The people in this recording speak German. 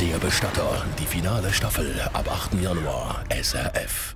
Der Bestatter, die finale Staffel ab 8. Januar, SRF.